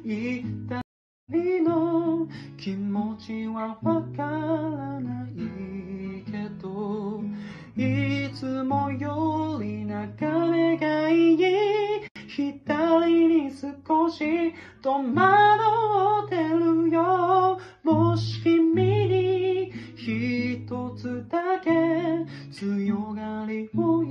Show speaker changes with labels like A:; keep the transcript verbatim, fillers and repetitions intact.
A: 二人の気持ちはわからないけど、いつもより眺めがいい。左に少し戸惑ってるよ。もし君に一つだけ強がりを